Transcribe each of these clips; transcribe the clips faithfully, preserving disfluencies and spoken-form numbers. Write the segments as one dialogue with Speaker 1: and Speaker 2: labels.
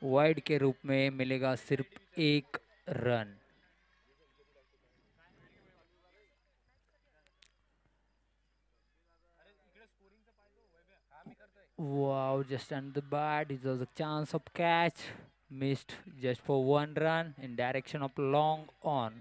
Speaker 1: Wide के रूप में मिलेगा सिर्फ एक run. Wow, just under the bat. It was a chance of catch. Missed just for one run in direction of long on.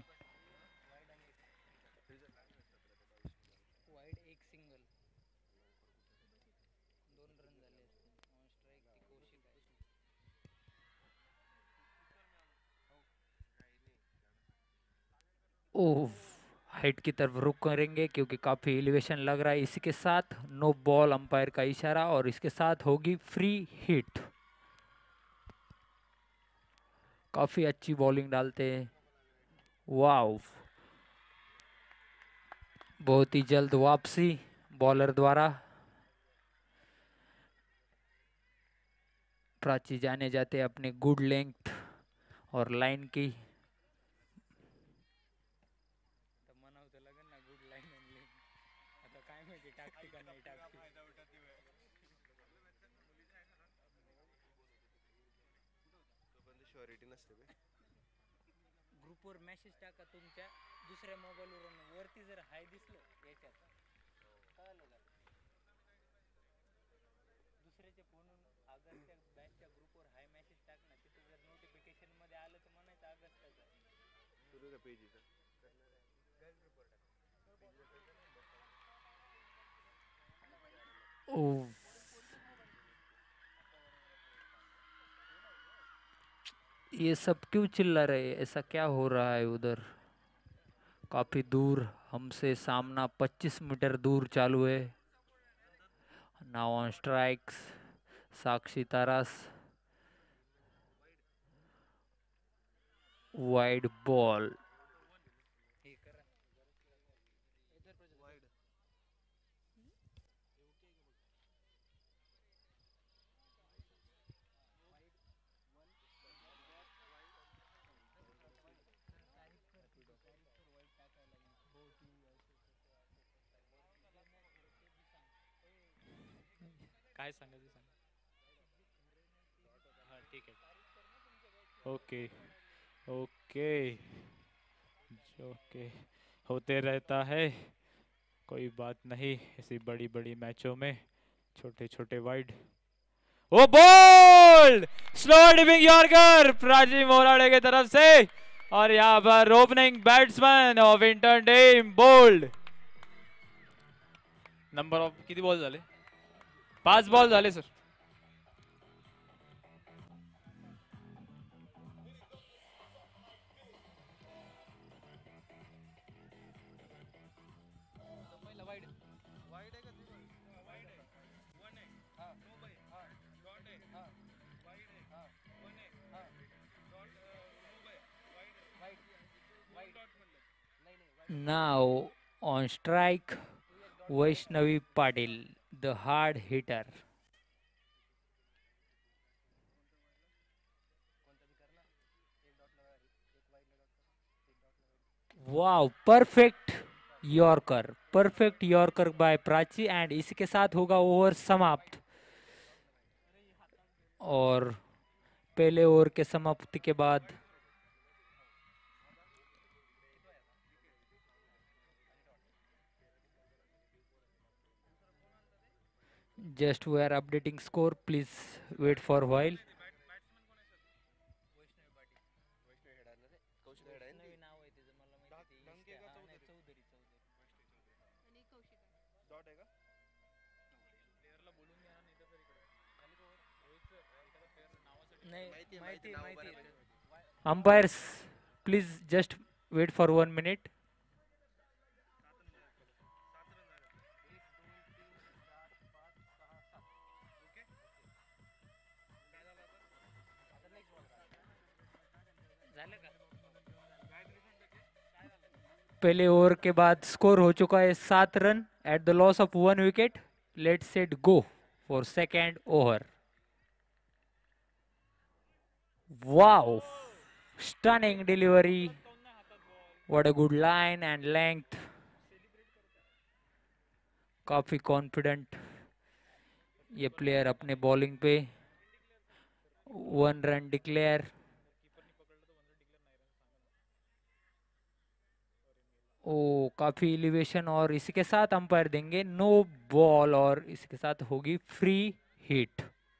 Speaker 1: ओह, height की तरफ रुक करेंगे क्योंकि काफी एलिवेशन लग रहा है। इसी के साथ नो बॉल अंपायर का इशारा और इसके साथ होगी फ्री हिट। काफी अच्छी बॉलिंग डालते हैं। वाव, बहुत ही जल्द वापसी बॉलर द्वारा। प्राची जाने जाते अपने गुड लेंथ और लाइन की। ग्रुपवर मेसेज टाका तुमच्या दुसऱ्या मोबाईलवरून, वरती जर हाय दिसलं याच्यात कळलं का? दुसऱ्याच्या फोनवरून अगस्टच्या बॅचच्या ग्रुपवर हाय मेसेज टाक ना, तिथे जर नोटिफिकेशन मध्ये आलं तर म्हणायचं अगस्टचा सुरू का पेजीचा ओ, ये सब क्यों चिल्ला रहे हैं? ऐसा क्या हो रहा है उधर? काफी दूर हमसे सामना पच्चीस मीटर दूर चालू है। Now on strikes Sakshi Taras. Wide ball.
Speaker 2: काय सांगायचं सांग. हाँ ठीक है. ओके ओके ओके होते रहता है, कोई बात नहीं ऐसी बड़ी बड़ी मैचों में छोटे छोटे wide. Oh bowled slow dipping yorker Prachi Morade की तरफ से, और यहाँ पर opening batsman of inter team bowled. Number of किती बॉल झाले? पाच बॉल झाले sir.
Speaker 1: Now on strike, Vaishnavi Patil, the hard hitter. Wow, perfect yorker, perfect yorker by Prachi and इसके साथ होगा ओवर समाप्त. और पहले ओवर के समाप्ति के बाद just we are updating score, please wait for a while. Umpires, please just wait for one minute. पहले ओवर के बाद स्कोर हो चुका है सात run at the loss of one wicket. Let's set go for second over. Wow, stunning delivery. What a good line and length. काफी confident ये player अपने बॉलिंग पे. One run declare. ओ काफी एलिवेशन, और इसी के साथ अंपायर देंगे नो बॉल, और इसके साथ होगी फ्री हिट।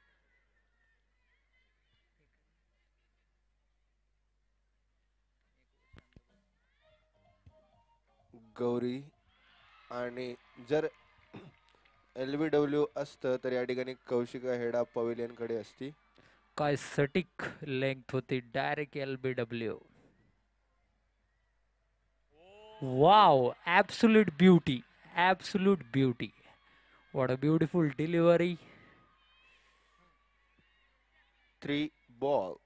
Speaker 3: गौरी आणि जर एल बी डब्ल्यू असतं तर या ठिकाणी कौशिका हेडा पवेलियन कडे असती.
Speaker 1: काय सटीक लेंथ होती, direct L B W. Wow, absolute beauty, absolute beauty. What a beautiful delivery.
Speaker 3: Three ball.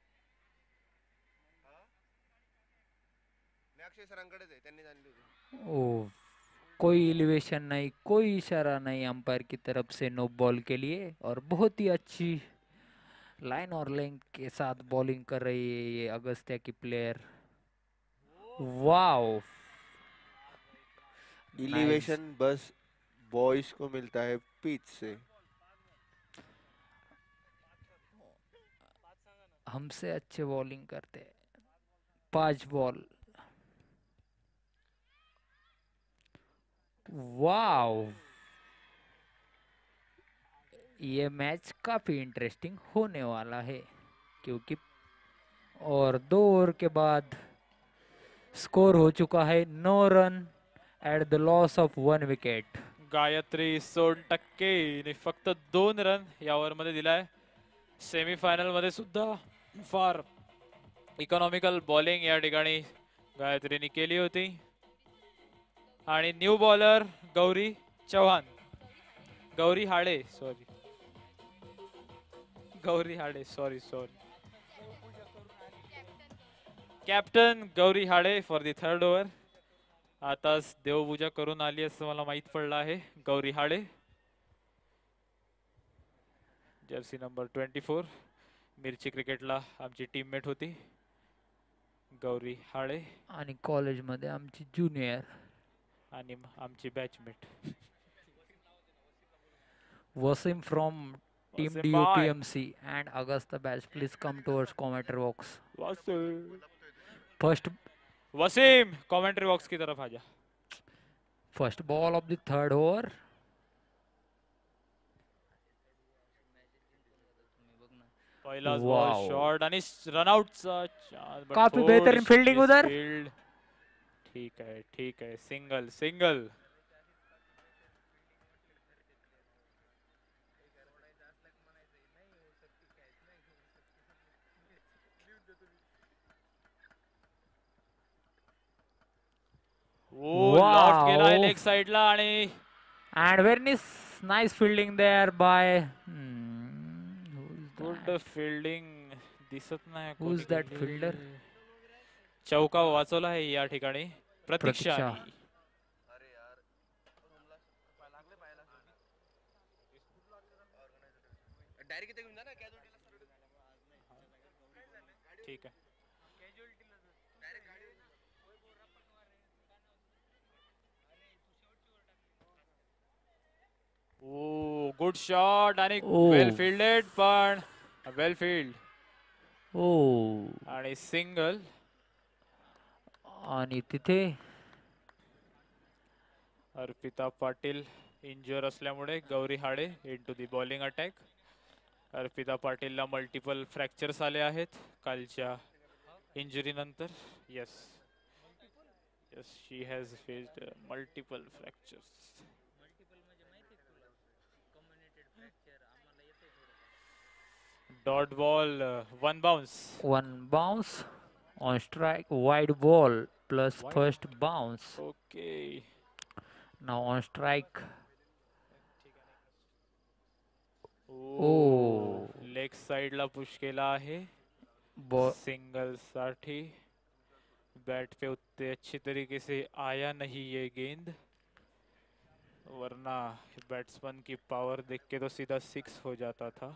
Speaker 3: Akshay सरांकडेच आहे, त्यांनी आणली होती.
Speaker 1: ओ कोई एलिवेशन नहीं, कोई इशारा नहीं अंपायर की तरफ से नो बॉल के लिए, और बहुत ही अच्छी लाइन और लेंथ के साथ बॉलिंग कर रही है ये अगस्त्या की प्लेयर. Wow, nice.
Speaker 3: एलिवेशन बस बॉयज को मिलता है पिच से.
Speaker 1: हमसे अच्छे बॉलिंग करते हैं. पांच बॉल. वाओ, ये मैच काफी इंटरेस्टिंग होने वाला है, क्योंकि और दो ओवर के बाद स्कोर हो चुका है no run at the loss of one wicket.
Speaker 2: Gayatri Sontakke फक्त दोन रन या ओव्हरमध्ये दिलाय. सेमीफायनल मध्ये सुद्धा फार इकॉनॉमिकल बॉलिंग या ठिकाणी गायत्रीने केली होती. आणि new bowler Gauri Chavan, Gauri Hade sorry Gauri Hade sorry sorry captain Gauri हाडे फॉर द थर्ड ओव्हर. आताच देवपूजा करून आली असं मला माहित पडलं आहे. गौरी हाडे, जर्सी नंबर ट्वेंटी फोर, मिरची क्रिकेटला आमची टीममेट होती गौरी हाडे,
Speaker 1: आणि कॉलेजमध्ये आमची ज्युनियर
Speaker 2: आणि आमची batchmate
Speaker 1: Waseem from team
Speaker 2: Waseem
Speaker 1: D O P
Speaker 2: भाई.
Speaker 1: M C and Agastya batch, please come towards commentary box.
Speaker 2: Waseem
Speaker 1: first
Speaker 2: Waseem commentary box की तरफ आ जा.
Speaker 1: First ball of the third over.
Speaker 2: पहिलाच बॉल
Speaker 1: वाओ,
Speaker 2: शॉट आणि रनआउटचा चान्स, बट
Speaker 1: काफी बेहतरीन फील्डिंग उधर.
Speaker 2: फील्ड. ठीक आहे ठीक आहे, सिंगल सिंगल. ओ लॉफ्ट गेलाय
Speaker 1: Wow,
Speaker 2: लेग साइडला आणि
Speaker 1: and very nice, nice fielding there by hmm, who's
Speaker 2: good
Speaker 1: that?
Speaker 2: Fielding. दिसत नाही
Speaker 1: Who's
Speaker 2: कोणी
Speaker 1: that
Speaker 2: गेले.
Speaker 1: fielder?
Speaker 2: चौका वाचवला आहे या ठिकाणी प्रतीक्षा.
Speaker 1: प्रतीक्षा.
Speaker 2: ठीक आहे. ओ गुड शॉट आणि वेल
Speaker 1: Oh,
Speaker 2: फिल्डेड, पण वेल फील्ड
Speaker 1: oh,
Speaker 2: आणि सिंगल.
Speaker 1: आणि तिथे
Speaker 2: अर्पिता पाटील इंज्युअर असल्यामुळे Gauri Hade into the bowling attack. Arpita पाटीलला मल्टिपल फ्रॅक्चर्स आले आहेत कालच्या इंजुरी नंतर. Yes yes, she has faced multiple fractures. Dot ball, one bounce.
Speaker 1: one bounce on strike, wide ball plus
Speaker 2: Wide.
Speaker 1: first bounce.
Speaker 2: Okay.
Speaker 1: Now on strike.
Speaker 2: Oh leg साइडला push केला आहे
Speaker 1: Ball.
Speaker 2: Single साठी. Bat पे उतने अच्छी तरीके से आया नहीं ये गेंद, वरना बैट्समैन की पावर देख के तो सीधा सिक्स हो जाता था.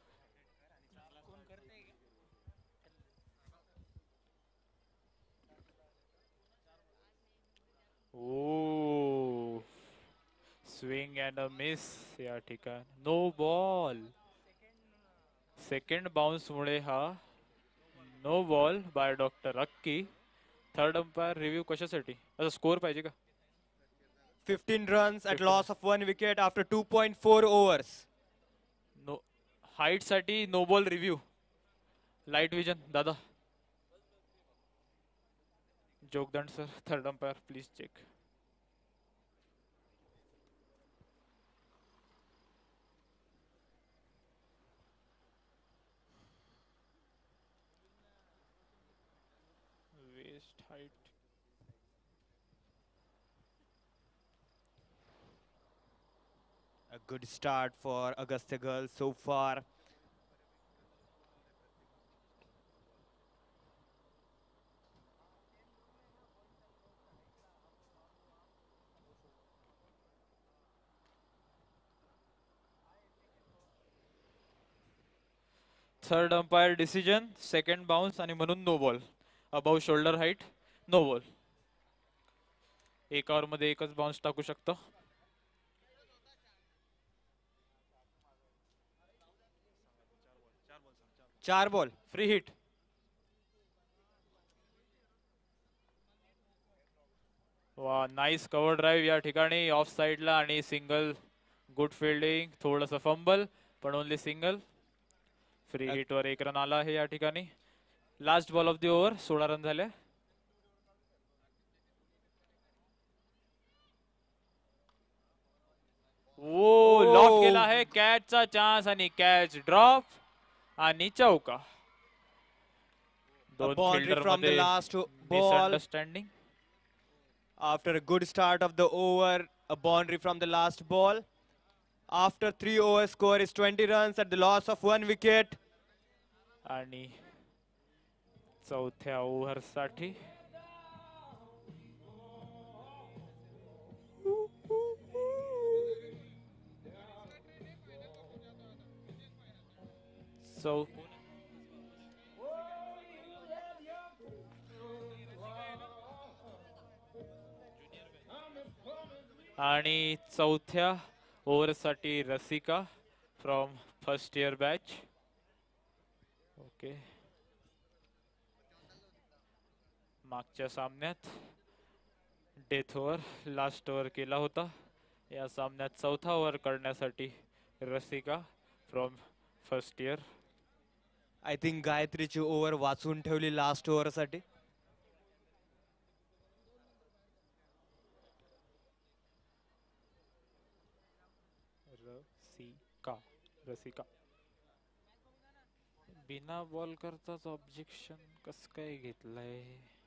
Speaker 2: Oh swing and a miss या ठिकाणी. No ball. सेकंड बाउन्स मुळे हा no ball by doctor Akki. Third umpire review कशासाठी? अच्छा स्कोर पाहिजे का?
Speaker 4: fifteen runs at
Speaker 2: fifteen.
Speaker 4: loss of one wicket after two point four overs.
Speaker 2: No height साठी no ball review. Light vision दादा. Jogdand sir. Third umpire please check. Waist height.
Speaker 4: A good start for Augusta Girls so far.
Speaker 2: Third umpire decision. Second bounce आणि म्हणून no ball. Above shoulder height no ball. एक over मध्ये एकच bounce टाकू शकतो.
Speaker 4: चार ball.
Speaker 2: Free hit. वा nice cover drive या ठिकाणी ऑफ साइडला आणि सिंगल. Good fielding. थोडंसं फंबल पण ओनली सिंगल. फ्री हिट वर एक रन आला आहे या ठिकाणी. Last ball of the over. सोळा रन झाले. ओ लॉफ केला आहे. कॅचचा चान्स आणि कॅच ड्रॉप आणि चौका.
Speaker 4: A
Speaker 2: दोन
Speaker 4: boundary
Speaker 2: फिल्डर
Speaker 4: from the
Speaker 2: मध्ये
Speaker 4: last o- ball.
Speaker 2: Misunderstanding.
Speaker 4: After a good start of the over, a boundary from the last ball. After three overs, score is twenty runs at the loss of one wicket.
Speaker 2: आणि चौथ्या over साठी चौ आणि चौथ्या over साठी Rasika from first year batch. Okay. मागच्या सामन्यात death over last over केला होता. या सामन्यात चौथा ओव्हर करण्यासाठी Rasika from first year.
Speaker 4: I think गायत्रीची ओव्हर वाचून ठेवली लास्ट ओव्हर साठी.
Speaker 2: रसिका रसिका बिना बॉल करताच ऑब्जेक्शन कस काय घेतलंय?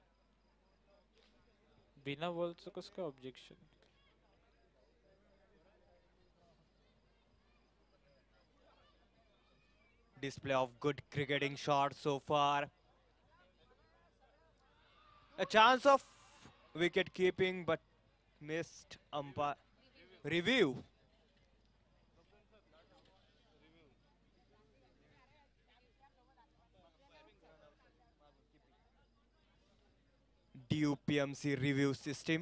Speaker 2: बिना बॉलचं कस काय objection?
Speaker 4: Display of good cricketing shot so far. A chance of wicket keeping but missed umpire review. D U P M C review system.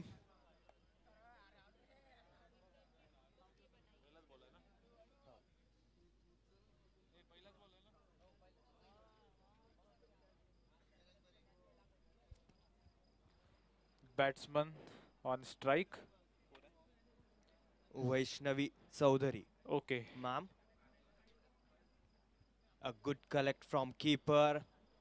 Speaker 2: Batsman on strike.
Speaker 4: Vaishnavi Chaudhary.
Speaker 2: Okay.
Speaker 4: Ma'am. A good collect from keeper.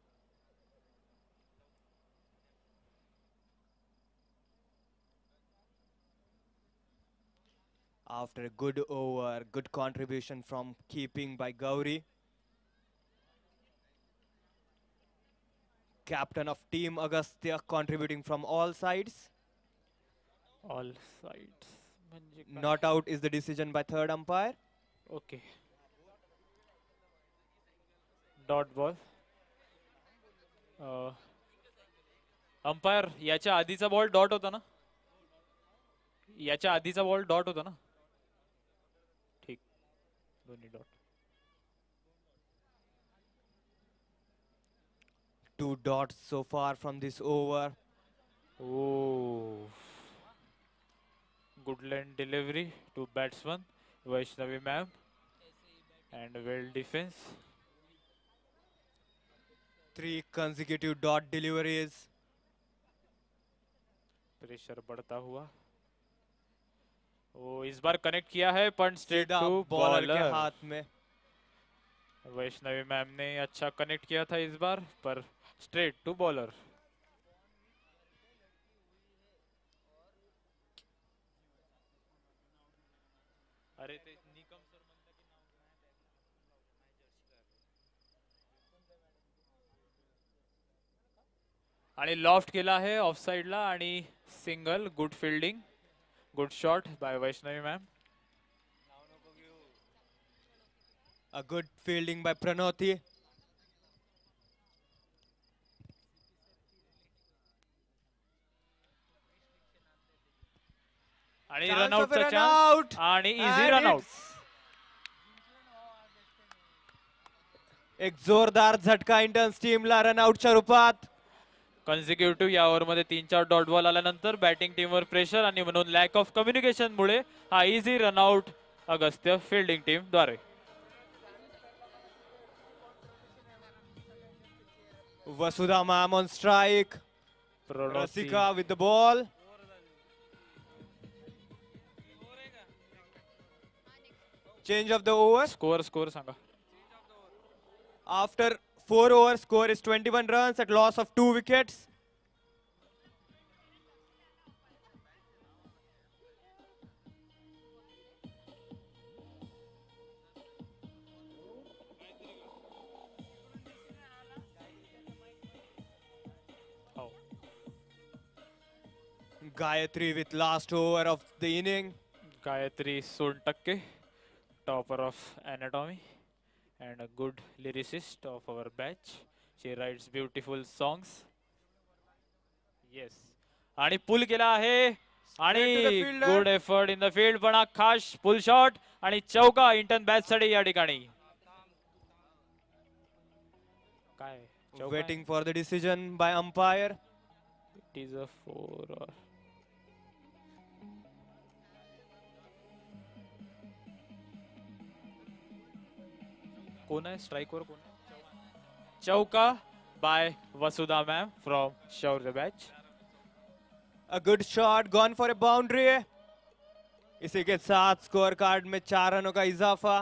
Speaker 4: After a good over, good contribution from keeping by Gauri. Captain of team Agastya contributing from all sides.
Speaker 2: All sides. म्हणजे काय?
Speaker 4: Not out is the decision by third umpire.
Speaker 2: Okay. Dot ball. Umpire याच्या आधीचा ball dot होता ना? याच्या आधीचा ball dot होता ना? ठीक. दोन्ही dot.
Speaker 4: Two dots so far from this over.
Speaker 2: Oh. Good lane delivery to batsman Vaishnavi ma'am and well defense.
Speaker 4: Three consecutive dot deliveries.
Speaker 2: Pressure बढ़ता हुआ, वो इस बार कनेक्ट किया है पण स्ट्रेट
Speaker 4: सीधा
Speaker 2: टू
Speaker 4: बॉलर के
Speaker 2: बॉलर।
Speaker 4: हाथ में।
Speaker 2: वैष्णवी मैम ने अच्छा कनेक्ट किया था इस बार, पर स्ट्रेट टू बॉलर। अरे ते निकम सर म्हणता की नाव आणि लॉफ्ट केला आहे ऑफ साइडला आणि single. Good fielding, good shot by Vaishnavi ma'am.
Speaker 4: A good fielding by Pranoti.
Speaker 2: आणि
Speaker 4: Chance
Speaker 2: रनआउट
Speaker 4: of a
Speaker 2: चा
Speaker 4: run
Speaker 2: चान्स
Speaker 4: out.
Speaker 2: आणि इझी
Speaker 4: And
Speaker 2: रनआउट।
Speaker 4: it's एक जोरदार झटका इंटर्न्स टीमला रनआउटच्या रूपात।
Speaker 2: कन्झिक्युटिव्ह या ओव्हरमध्ये तीन चार डॉट बॉल आल्यानंतर बॅटिंग टीमवर प्रेशर आणि म्हणून लॅक ऑफ कम्युनिकेशन मुळे हा easy run out Agastya fielding team द्वारे।
Speaker 4: Vasudha ma'am on strike. Rasika with the ball. Change of the over.
Speaker 2: Score score सांगा।
Speaker 4: After four overs, score is twenty-one runs at loss of two wickets.
Speaker 2: हो,
Speaker 4: Gayatri with last over of the inning.
Speaker 2: Gayatri Sontakke, topper of anatomy and a good lyricist of our batch. She writes beautiful songs. Yes. आणि पुल केला आहे आणि
Speaker 4: Straight to the fielder.
Speaker 2: Good effort in the field, पण हा खास pull shot आणि चौका intern batch साठी या ठिकाणी। काय चौका?
Speaker 4: Waiting for the decision by umpire.
Speaker 2: It is a four or कोण आहे स्ट्राइकवर कोण आहे? चौका by Vasudha ma'am from Shaurya batch.
Speaker 4: A good shot, gone for a boundary. इसी के साथ स्कोर कार्ड में चार रनों का इजाफा।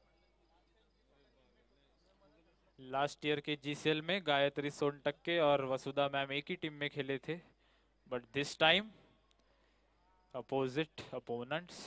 Speaker 2: लास्ट ईयर के जीसीएल में गायत्री सोनटक्के और वसुधा मैम एक ही टीम में खेले थे, but this time opposite opponents.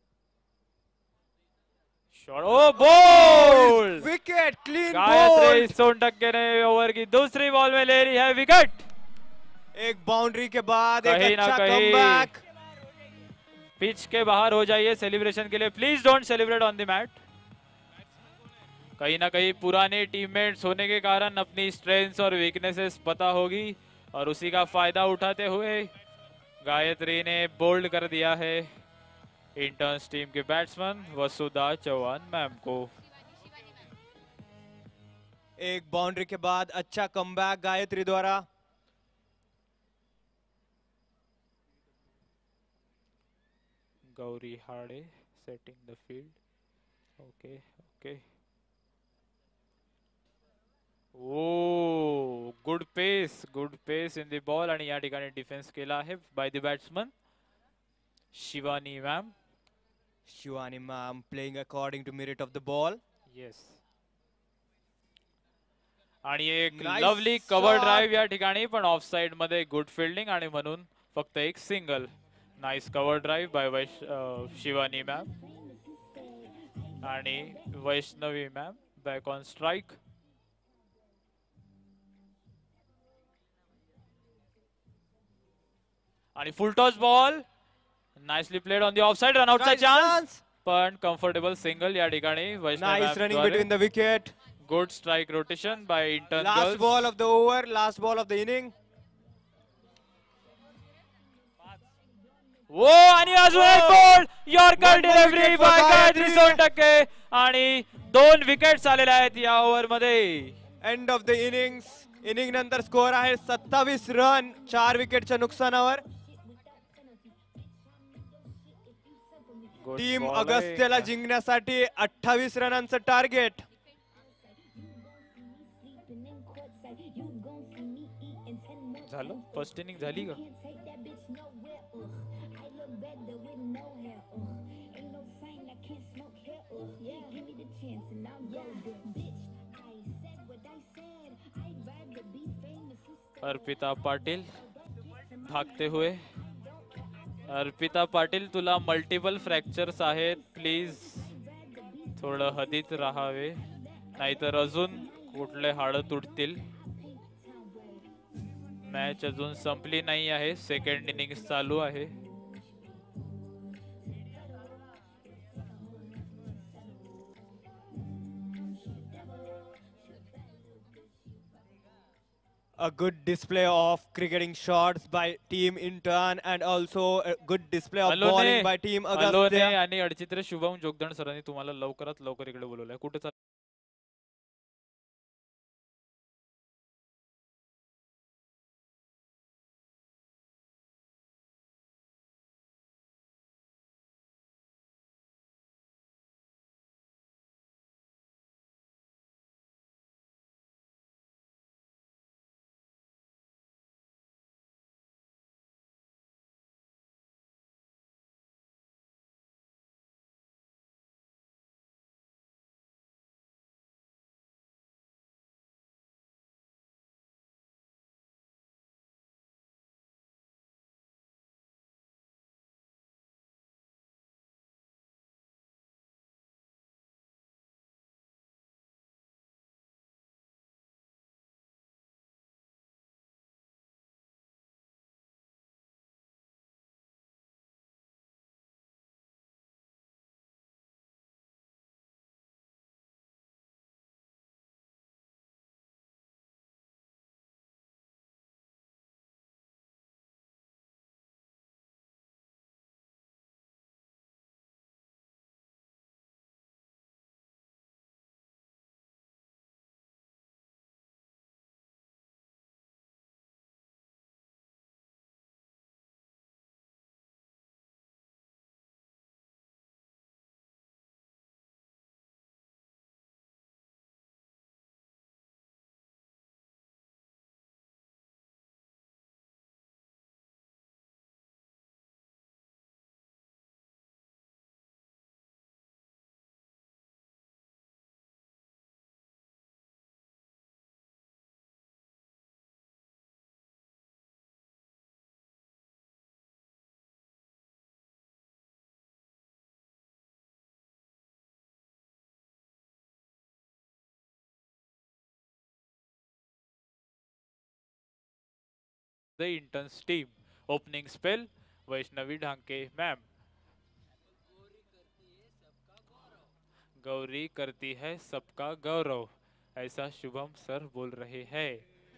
Speaker 2: Shot, oh ball!
Speaker 4: Wicket, clean
Speaker 2: Gayatri
Speaker 4: ball.
Speaker 2: Sontakke ने ओवर की दूसरी बॉल में ले ली है विकेट।
Speaker 4: एक बाउंड्री के बाद एक
Speaker 2: कहीं ना
Speaker 4: अच्छा
Speaker 2: कहीं
Speaker 4: कमबैक।
Speaker 2: पिच के बाहर हो जाइए सेलिब्रेशन के लिए, please don't celebrate on the mat. कहीं ना कहीं पुराने टीममेट्स होने के कारण अपनी स्ट्रेंथ्स और वीकनेसेस पता होगी और उसी का फायदा उठाते हुए गायत्री ने बोल्ड कर दिया है इंटर्न्स टीम के बैट्समैन वसुधा चौहान मैम को।
Speaker 4: एक बाउंड्री के बाद अच्छा कमबैक गायत्री द्वारा।
Speaker 2: Gauri Hade setting the field, okay okay. Oh good pace, good pace in the ball आणि या ठिकाणी डिफेन्स केला आहे by the batsman Shivani ma'am.
Speaker 4: Shivani ma'am playing according to merit of the ball.
Speaker 2: Yes, आणि एक
Speaker 4: Nice
Speaker 2: lovely cover
Speaker 4: shot.
Speaker 2: Drive या ठिकाणी, पण ऑफ साइड मध्ये गुड फील्डिंग आणि म्हणून फक्त एक single. Nice cover drive by वैश शिवानी मॅम आणि Vaishnavi ma'am back on strike. आणि full toss ball nicely played on the off side, रनआउटचा
Speaker 4: Nice
Speaker 2: चान्स
Speaker 4: chance.
Speaker 2: पण कम्फर्टेबल सिंगल या ठिकाणी Vaishnavi
Speaker 4: Nice running between the wicket.
Speaker 2: Good strike rotation by intern
Speaker 4: Last
Speaker 2: girls.
Speaker 4: ball of the over, last ball of the inning.
Speaker 2: वो आणि अजून एक ball yorker
Speaker 4: One more
Speaker 2: delivery
Speaker 4: wicket for
Speaker 2: by Gayatri
Speaker 4: Gayatri.
Speaker 2: Sontakke आणि दोन wickets आलेल्या आहेत या ओव्हर मध्ये।
Speaker 4: End of the innings. Inning नंतर स्कोर आहे सत्तावीस रन चार विकेटच्या नुकसानावर।
Speaker 2: Good
Speaker 4: टीम
Speaker 2: ball आहे.
Speaker 4: अगस्त्यला जिंकण्यासाठी अठ्ठावीस रनांचं टार्गेट।
Speaker 2: झालं फर्स्ट इनिंग झाली का? अर्पिता पाटील भागते हुए. अर्पिता पाटील तुला मल्टिपल फ्रॅक्चर्स आहेत, प्लीज थोडं हदीत राहावे, नाहीतर अजून कुठले हाड तुटतील. मॅच अजून संपली नाही आहे, सेकंड इनिंग्स चालू आहे.
Speaker 4: A good display of cricketing shots by team Intern and also a good display of
Speaker 2: Alone
Speaker 4: bowling by team
Speaker 2: Alone
Speaker 4: Agastya.
Speaker 2: आणि अडचित्र शुभम जोगदंड सरांनी तुम्हाला लवकरात लवकर इकडे बोलवलंय. कुठे चाल the interns team. Opening spell Vaishnavi Dhanke ma'am. Gauri करती है सबका गौरव, ऐसा शुभम सर बोल रहे हैं.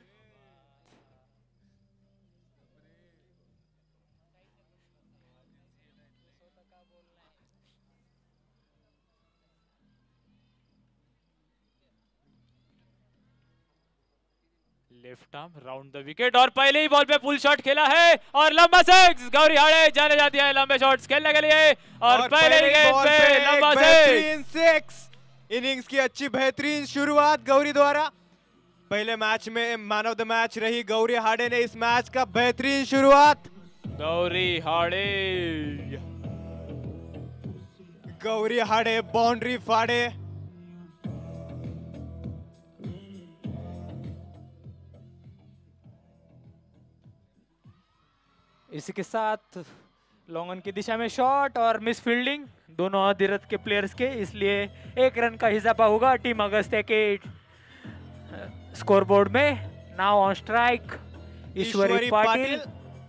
Speaker 2: Left arm round the wicket और पहले ही बॉल पे पुल शॉट खेला है और लंबा सिक्स. गौरी हाड़े जाने जाती है लंबे शॉट्स खेलने के लिए और, और पहले ही गेंद पे, पे लंबा
Speaker 4: बेहतरीन सिक्स. इनिंग्स की अच्छी बेहतरीन शुरुआत गौरी द्वारा. पहले मैच में मैन ऑफ द मैच रही गौरी हाड़े ने इस मैच का बेहतरीन शुरुआत.
Speaker 2: गौरी हाड़े
Speaker 4: गौरी हाड़े बाउंड्री फाड़े.
Speaker 1: इसी के साथ लॉन्गन की दिशा में शॉट और मिस फील्डिंग दोनों अधिरथ के प्लेयर्स के, इसलिए एक रन का इजाफा होगा टीम अगस्त्य के स्कोरबोर्ड में. Now on strike Ishwari Patil.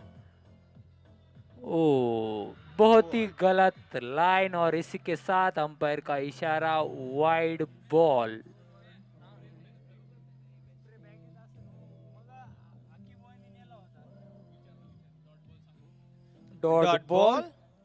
Speaker 1: Oh बहुत ही गलत लाइन और इसी के साथ अंपायर का इशारा वाइड बॉल. Dot ball.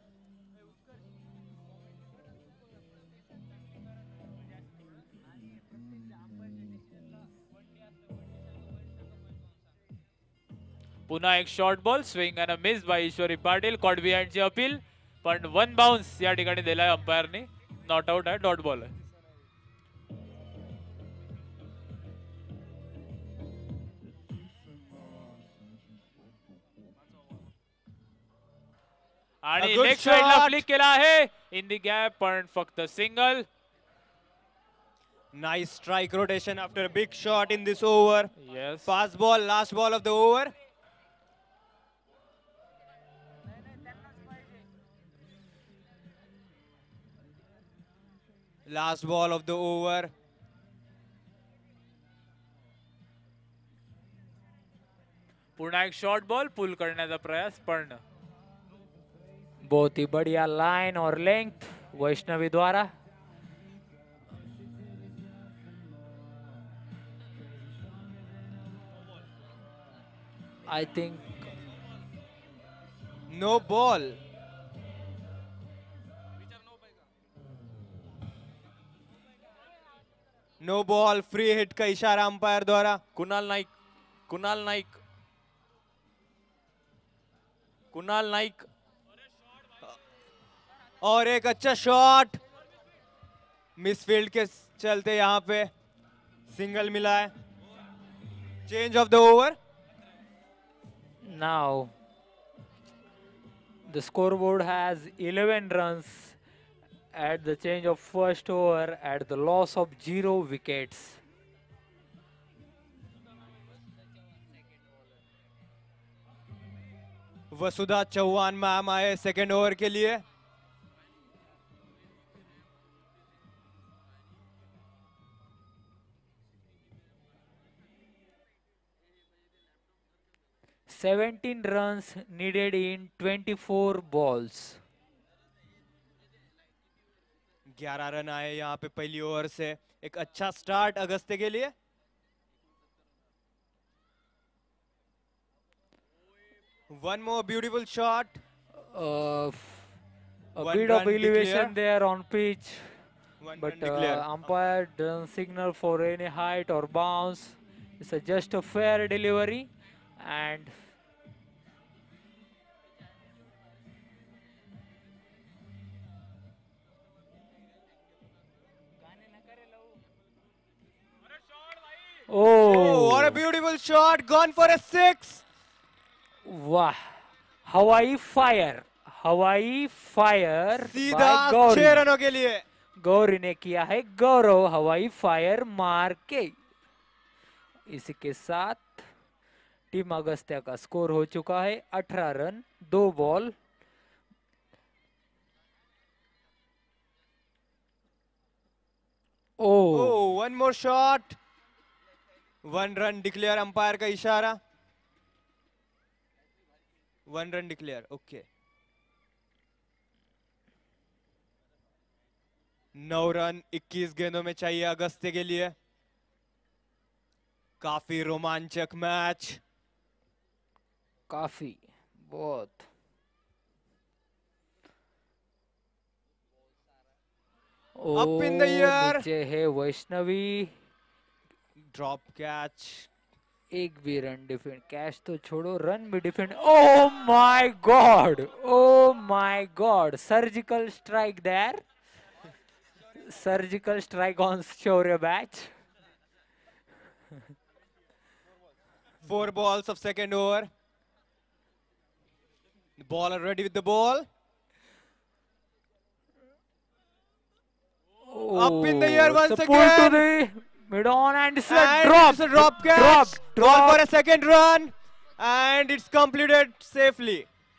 Speaker 2: पुन्हा एक short ball swing and a miss by Ishwari Patil. Caught बिहाइंडची अपील पण वन बाउन्स या ठिकाणी दिलाय अंपायरने. नॉट आउट आहे, डॉट बॉल आहे. आणि
Speaker 4: good
Speaker 2: लेग साइडला
Speaker 4: shot.
Speaker 2: फ्लिक केला आहे इन दी गॅप पण फक्त single.
Speaker 4: Nice strike rotation after a big shot in this over.
Speaker 2: Yes.
Speaker 4: Fast ball, last ball of the over. Last ball of the over.
Speaker 2: पुन्हा एक short ball पुल करण्याचा प्रयास पण
Speaker 1: बहुत ही बढ़िया लाइन और लेंथ वैष्णवी द्वारा. I think
Speaker 4: No ball. No ball. Free hit का इशारा अंपायर द्वारा.
Speaker 5: कुणाल नाईक कुणाल नाईक कुणाल नाईक
Speaker 4: और एक अच्छा शॉट. मिसफील्ड के चलते यहाँ पे सिंगल मिला है. Change of the over.
Speaker 1: now the scoreboard has eleven runs at the change of first over at the loss of zero wickets.
Speaker 4: Vasudha Chauhan ma'am आए सेकेंड ओवर के लिए.
Speaker 1: seventeen runs needed in twenty-four balls.
Speaker 4: ग्यारह run आए यहाँ पे पहली over से. एक अच्छा स्टार्ट अगस्त्य के लिए. One more beautiful shot.
Speaker 1: Uh, a
Speaker 4: One
Speaker 1: bit of
Speaker 4: run
Speaker 1: elevation
Speaker 4: declare.
Speaker 1: there on pitch,
Speaker 4: One
Speaker 1: but
Speaker 4: run declare.
Speaker 1: uh, umpire doesn't signal for any height or bounce. It's a just a fair delivery, and
Speaker 4: Oh, what a
Speaker 1: oh,
Speaker 4: beautiful shot. Gone for a six.
Speaker 1: wow! Hawaii fire, Hawaii fire
Speaker 4: सीधा
Speaker 1: by
Speaker 4: छह
Speaker 1: Gauri.
Speaker 4: रनों के लिए.
Speaker 1: गौरी ने किया है गौरव हवाई fire मार के. इसी के साथ टीम अगस्त्या का स्कोर हो चुका है अठारह रन दो ball. Oh
Speaker 4: Oh, one more shot. One run declare umpire का इशारा. One run declare. Okay. नौ रन इक्कीस गेंदों में चाहिए अगस्त्य के लिए. काफी रोमांचक मैच.
Speaker 1: काफी बहुत. ओ
Speaker 4: Up in the air.
Speaker 1: नीचे है वैष्णवी.
Speaker 4: Drop catch.
Speaker 1: एक भी रन डिफेंड. कैच तो छोड़ो रन भी defend. Oh my god, oh my god. Surgical strike there. Surgical strike on Shaurya batch.
Speaker 4: Four balls of second over. The bowler ready with the ball. Up in the air
Speaker 1: Oh,
Speaker 4: once
Speaker 1: it's a pull to
Speaker 4: again.
Speaker 1: the mid on and it's a
Speaker 4: And
Speaker 1: drop.
Speaker 4: it's a drop catch.
Speaker 1: Drop,
Speaker 4: Ball
Speaker 1: drop.
Speaker 4: for a second run. And it's completed safely.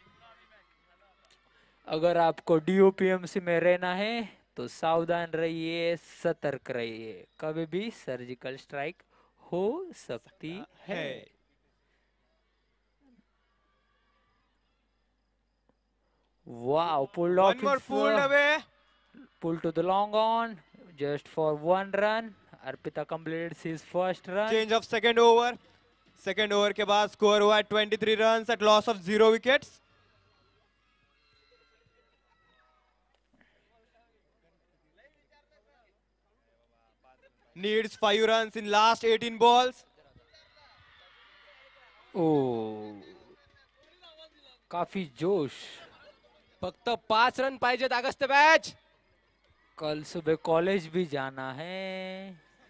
Speaker 1: अगर आपको D O P M C में रहना है तो सावधान रहिए, सतर्क रहिए. कभी भी सर्जिकल स्ट्राइक हो सकती है.
Speaker 4: Hey.
Speaker 1: Wow, pulled off
Speaker 4: One more
Speaker 1: his,
Speaker 4: pulled
Speaker 1: uh,
Speaker 4: away.
Speaker 1: pull to the long on just for one run. Arpita completed his first run.
Speaker 4: Change of second over. Second over के बाद score हुआ है twenty-three runs at loss of zero wickets. Needs five runs in last eighteen balls.
Speaker 1: ओ काफी जोश.
Speaker 5: फक्त पाच run पाहिजेत Agastya batch.
Speaker 1: कल सुबह कॉलेज भी जाना है.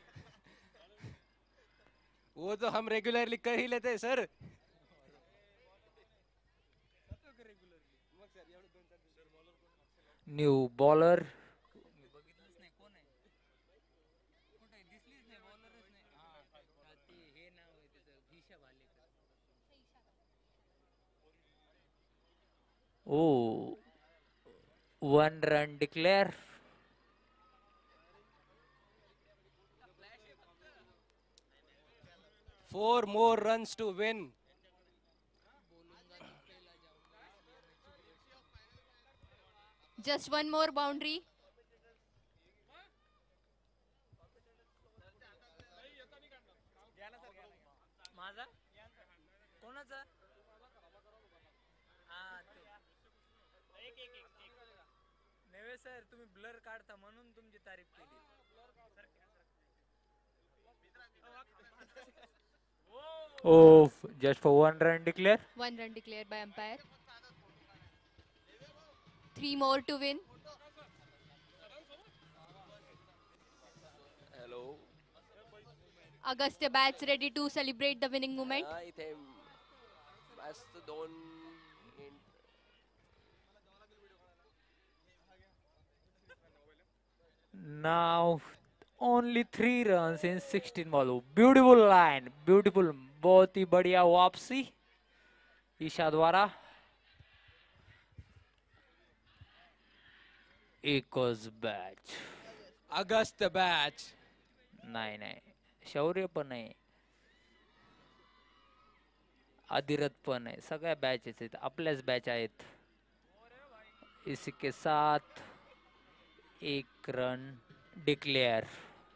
Speaker 5: वो तो हम रेगुलरली कर ही लेते हैं sir.
Speaker 1: New bowler. Oh, one run declare.
Speaker 5: Four more runs to win.
Speaker 6: Just one more boundary.
Speaker 1: माझा कोणाचा नेवे सर तुम्ही ब्लर काढता म्हणून तुमची तारीफ केली. Oh, just for one run declare.
Speaker 6: One run declared by umpire. Three more to win.
Speaker 5: Hello.
Speaker 6: Agastya bats ready to celebrate the winning moment.
Speaker 5: हा, इथे मस्त दोन इन-
Speaker 1: Now only three runs in sixteen ball. Beautiful line, beautiful. बहुत ही बढ़िया वापसी ईशा द्वारा. एकच batch.
Speaker 5: अगस्त batch.
Speaker 1: नाही नाही शौर्य पण आहे, अधिरथ पण आहे, सगळ्या बॅचेस आहेत, आपल्याच बॅच आहेत. इसी के साथ एक रन डिक्लेयर.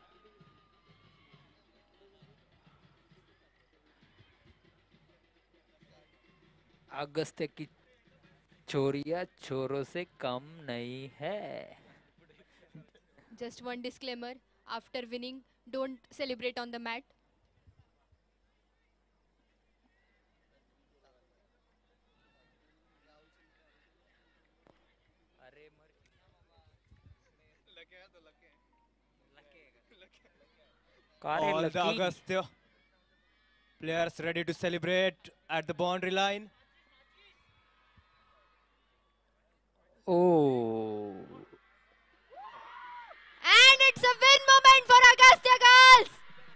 Speaker 1: अगस्त्य की छोरिया छोरों से कम नहीं है.
Speaker 6: Just one disclaimer. After winning, don't celebrate on the mat.
Speaker 1: कार्य
Speaker 4: All the
Speaker 1: lucky.
Speaker 4: Agastya players ready to celebrate at the boundary line.
Speaker 1: Oh,
Speaker 6: And it's a win moment for Agastya girls.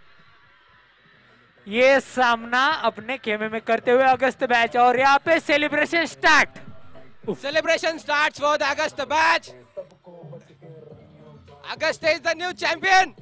Speaker 1: ये सामना अपने खेमे में करते हुए अगस्त batch और यहाँ पे celebration start.
Speaker 5: Celebration starts for the Augusta batch. Augusta is the new champion.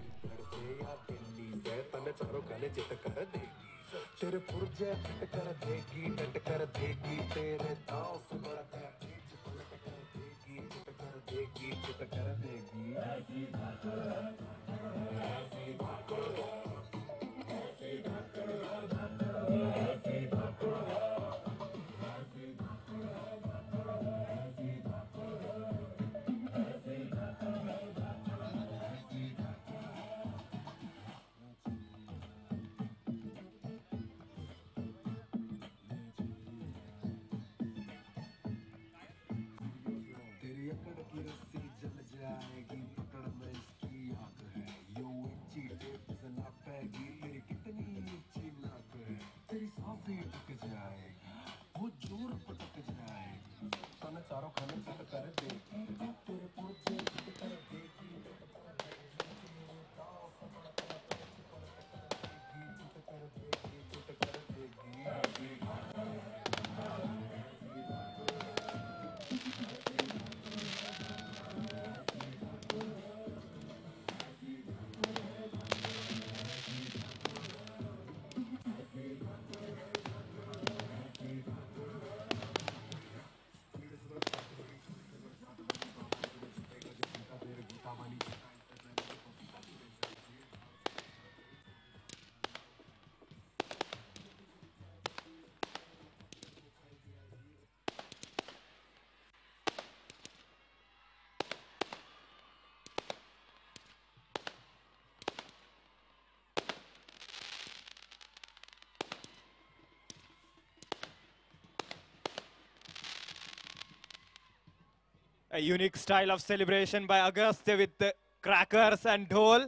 Speaker 4: A unique style of celebration by Agastya with the crackers and dhol.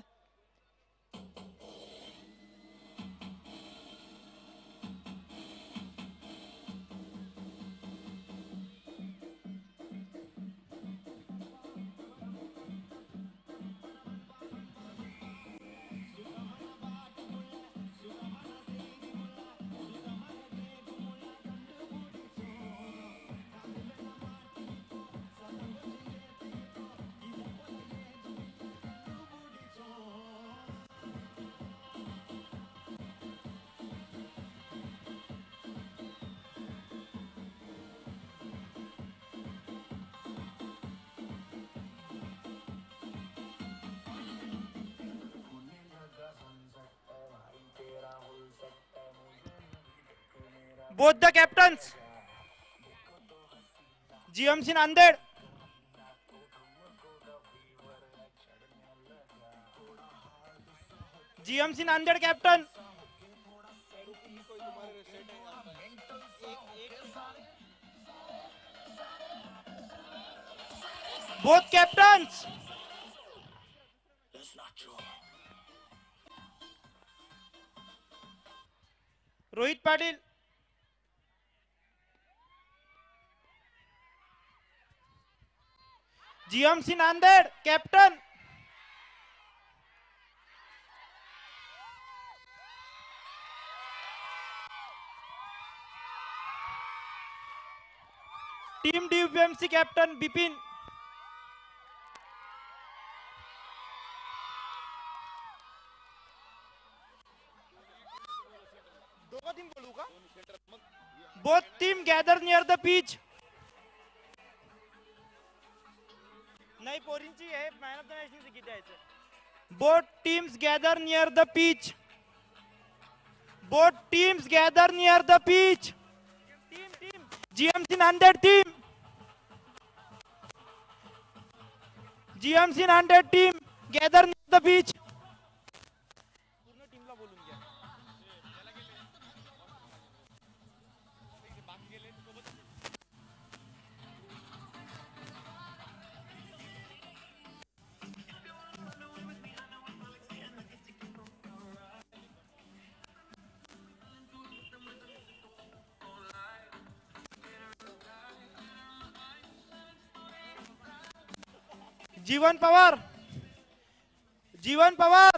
Speaker 4: Both the captains. G M C Nanded. G M C Nanded captain. Both captains. Rohit Patil. G M C Nanded captain. Team D P M C captain Bipin. Both team gather near the pitch. नहीं पोरिंची है man of the match किती द्यायचं. Both teams gather near the pitch. Both teams gather near the pitch. Team team G M C Nanded team. G M C Nanded team gather near the pitch. पूर्ण टीमला बोलून घ्या. Jeevan Pawar. Jeevan Pawar.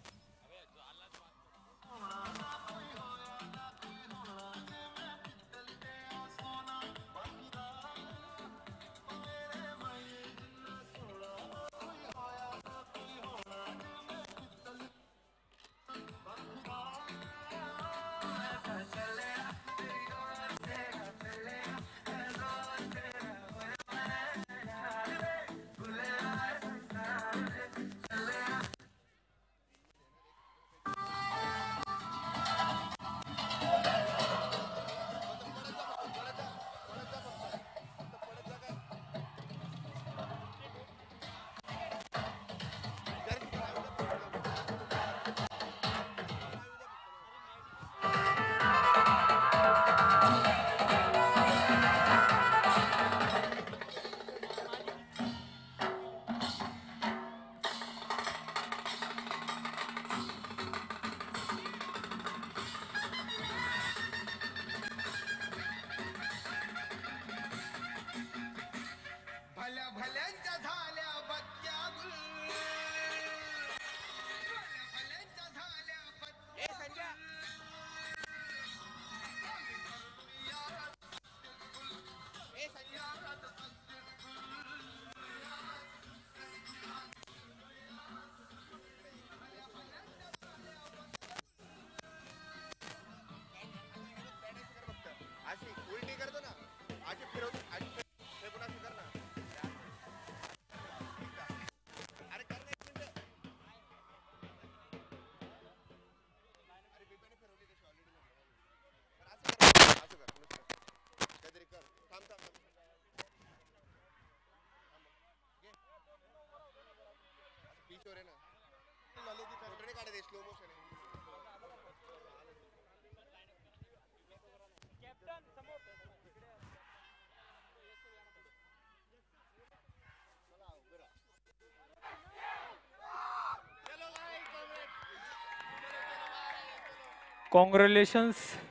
Speaker 2: Congratulations,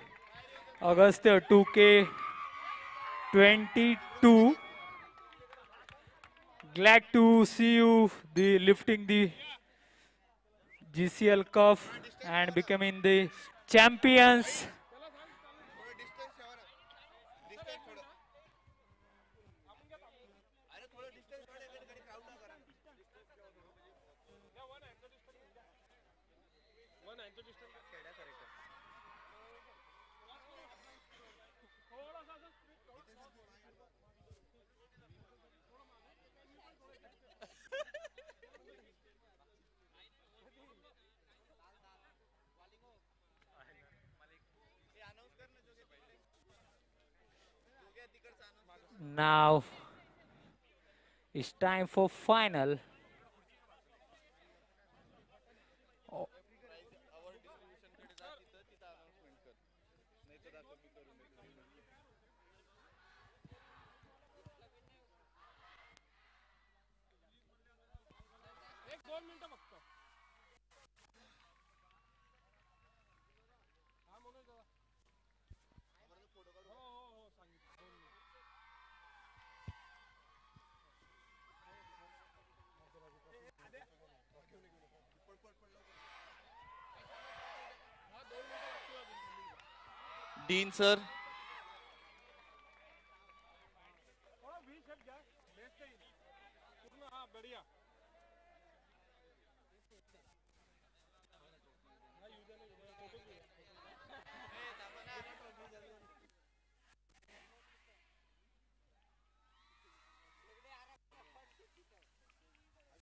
Speaker 2: Augusta two K twenty-two. Glad to see you the lifting the G C L Cup and becoming the champions.
Speaker 1: Now it's time for final. Oh,
Speaker 7: dean sir